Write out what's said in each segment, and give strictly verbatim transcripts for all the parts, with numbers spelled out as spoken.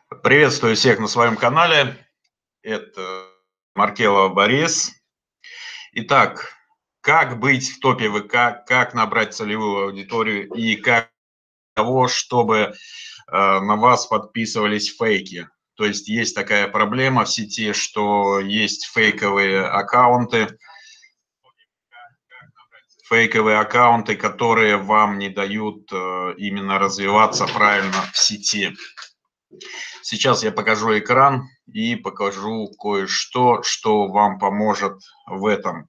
Приветствую всех на своем канале. Это Маркелов Борис. Итак, как быть в топе ВК, как набрать целевую аудиторию и как того, чтобы э, на вас подписывались фейки. То есть есть такая проблема в сети, что есть фейковые аккаунты, фейковые аккаунты, которые вам не дают э, именно развиваться правильно в сети. Сейчас я покажу экран и покажу кое-что, что вам поможет в этом.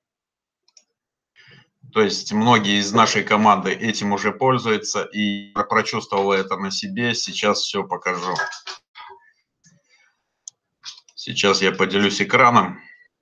То есть многие из нашей команды этим уже пользуются, и я прочувствовал это на себе. Сейчас все покажу. Сейчас я поделюсь экраном.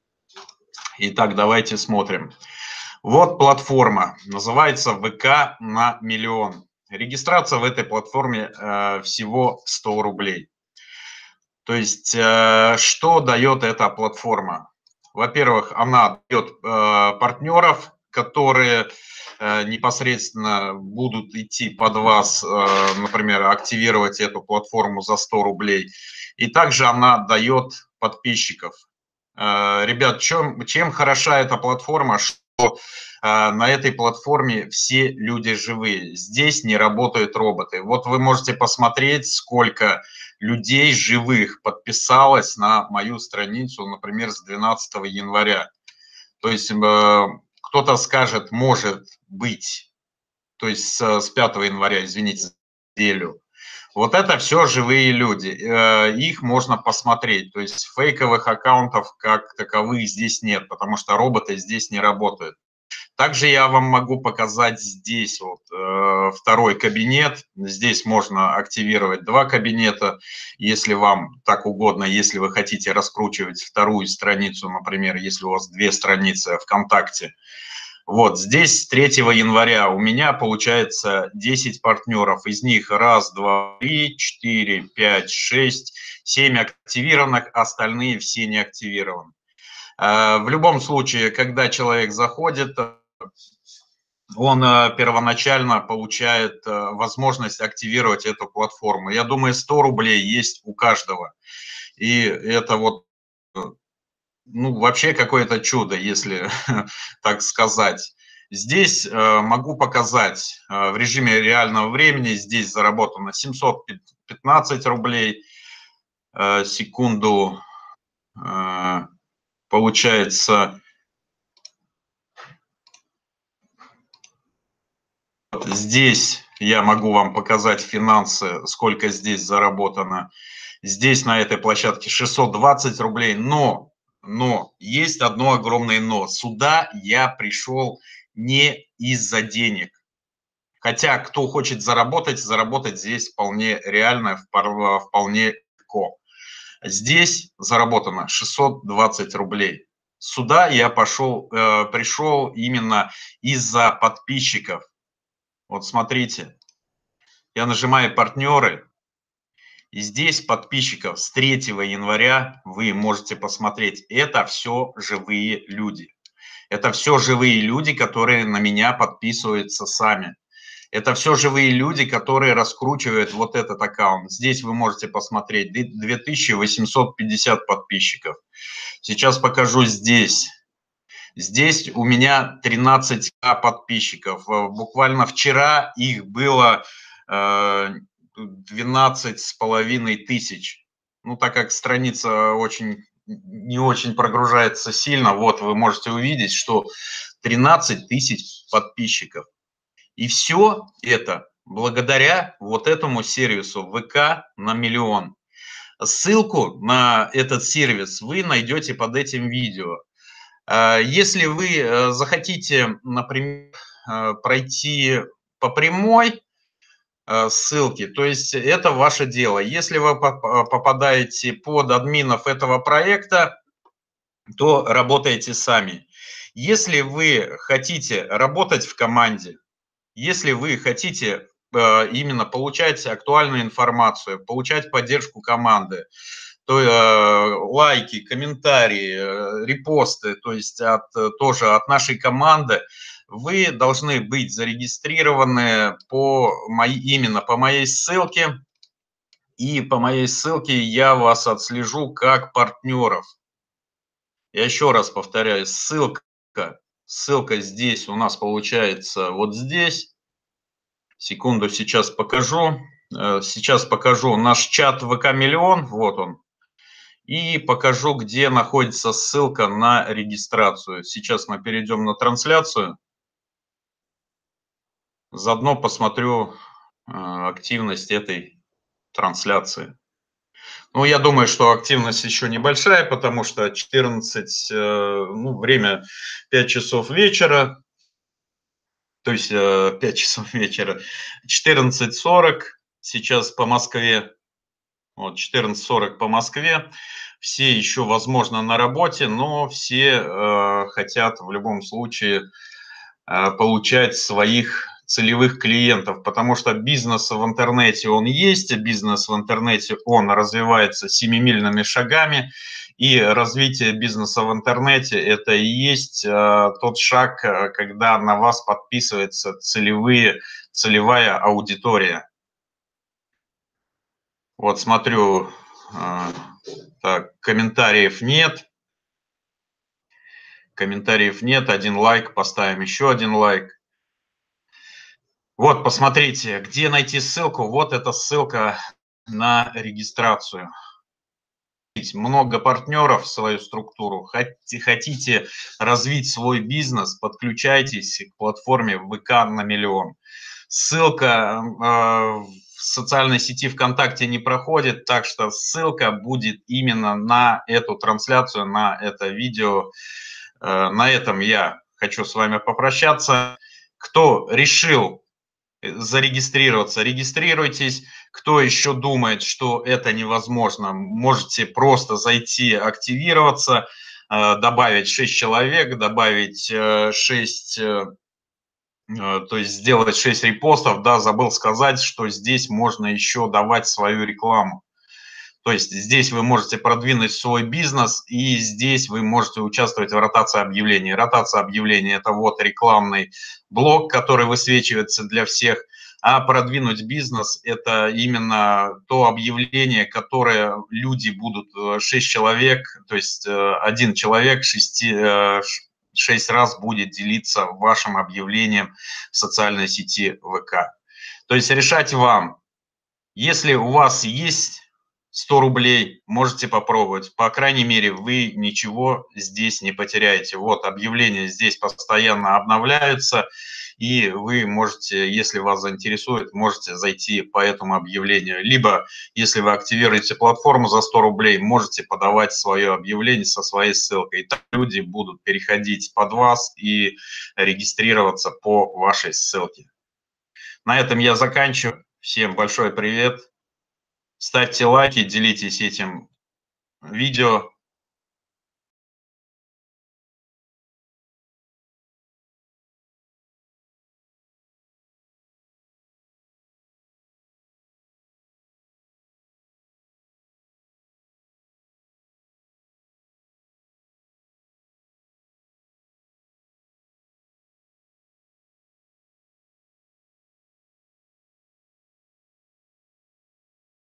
Итак, давайте смотрим. Вот платформа, называется ВК на миллион. Регистрация в этой платформе э, всего сто рублей. То есть, э, что дает эта платформа? Во-первых, она дает э, партнеров, которые э, непосредственно будут идти под вас, э, например, активировать эту платформу за сто рублей. И также она дает подписчиков. Э, ребят, чем, чем хороша эта платформа, что э, на этой платформе все люди живые. Здесь не работают роботы. Вот вы можете посмотреть, сколько людей живых подписалось на мою страницу, например, с двенадцатого января. То есть э, кто-то скажет, может быть, то есть с, с пятого января, извините, неделю. Вот это все живые люди, э, их можно посмотреть. То есть фейковых аккаунтов как таковых здесь нет, потому что роботы здесь не работают. Также я вам могу показать здесь вот э, второй кабинет. Здесь можно активировать два кабинета, если вам так угодно, если вы хотите раскручивать вторую страницу, например, если у вас две страницы ВКонтакте. Вот здесь с третьего января у меня получается десять партнеров, из них раз, два, три, четыре, пять, шесть, семь активированных, остальные все не активированы. В любом случае, когда человек заходит, он первоначально получает возможность активировать эту платформу. Я думаю, сто рублей есть у каждого. И это вот, ну, вообще какое-то чудо, если так сказать. Здесь могу показать в режиме реального времени. Здесь заработано семьсот пятнадцать рублей. Секунду. Получается... Здесь я могу вам показать финансы, сколько здесь заработано. Здесь на этой площадке шестьсот двадцать рублей, но, но есть одно огромное но. Сюда я пришел не из-за денег. Хотя кто хочет заработать, заработать здесь вполне реально, вполне легко. Здесь заработано шестьсот двадцать рублей. Сюда я пошел, э, пришел именно из-за подписчиков. Вот смотрите, я нажимаю «Партнеры», и здесь подписчиков с третьего января вы можете посмотреть. Это все живые люди. Это все живые люди, которые на меня подписываются сами. Это все живые люди, которые раскручивают вот этот аккаунт. Здесь вы можете посмотреть две тысячи восемьсот пятьдесят подписчиков. Сейчас покажу здесь. Здесь у меня тринадцать тысяч подписчиков. Буквально вчера их было двенадцать с половиной тысяч. Ну, так как страница очень, не очень прогружается сильно, вот вы можете увидеть, что тринадцать тысяч подписчиков. И все это благодаря вот этому сервису ВК на миллион. Ссылку на этот сервис вы найдете под этим видео. Если вы захотите, например, пройти по прямой ссылке, то есть это ваше дело. Если вы попадаете под админов этого проекта, то работаете сами. Если вы хотите работать в команде, если вы хотите именно получать актуальную информацию, получать поддержку команды, то э, лайки, комментарии, э, репосты, то есть от, тоже от нашей команды, вы должны быть зарегистрированы по моей, именно по моей ссылке. И по моей ссылке я вас отслежу как партнеров. Я еще раз повторяю, ссылка, ссылка здесь у нас получается вот здесь. Секунду, сейчас покажу. Сейчас покажу наш чат ВК Миллион, вот он. И покажу, где находится ссылка на регистрацию. Сейчас мы перейдем на трансляцию. Заодно посмотрю активность этой трансляции. Ну, я думаю, что активность еще небольшая, потому что четырнадцать, ну, время пять часов вечера, то есть пять часов вечера, четырнадцать сорок сейчас по Москве, вот четырнадцать сорок по Москве. Все еще, возможно, на работе, но все э, хотят в любом случае э, получать своих целевых клиентов, потому что бизнес в интернете он есть, бизнес в интернете он развивается семимильными шагами, и развитие бизнеса в интернете это и есть э, тот шаг, когда на вас подписывается целевые, целевая аудитория. Вот смотрю, э, так, комментариев нет. Комментариев нет, один лайк, поставим еще один лайк. Вот, посмотрите, где найти ссылку. Вот эта ссылка на регистрацию. Много партнеров в свою структуру. Хотите развить свой бизнес, подключайтесь к платформе ВК на миллион. Ссылка в социальной сети ВКонтакте не проходит, так что ссылка будет именно на эту трансляцию, на это видео. На этом я хочу с вами попрощаться. Кто решил зарегистрироваться, регистрируйтесь. Кто еще думает, что это невозможно, можете просто зайти, активироваться, добавить шесть человек, добавить шесть, то есть сделать шесть репостов. Да, забыл сказать, что здесь можно еще давать свою рекламу. То есть здесь вы можете продвинуть свой бизнес, и здесь вы можете участвовать в ротации объявлений. Ротация объявлений – это вот рекламный блок, который высвечивается для всех, а продвинуть бизнес – это именно то объявление, которое люди будут, шесть человек, то есть один человек шести, шесть раз будет делиться вашим объявлением в социальной сети ВК. То есть решать вам. Если у вас есть сто рублей, можете попробовать. По крайней мере, вы ничего здесь не потеряете. Вот объявления здесь постоянно обновляются, и вы можете, если вас заинтересует, можете зайти по этому объявлению. Либо, если вы активируете платформу за сто рублей, можете подавать свое объявление со своей ссылкой. И так люди будут переходить под вас и регистрироваться по вашей ссылке. На этом я заканчиваю. Всем большой привет. Ставьте лайки, делитесь этим видео.